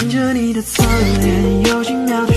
着你的侧脸，有几秒钟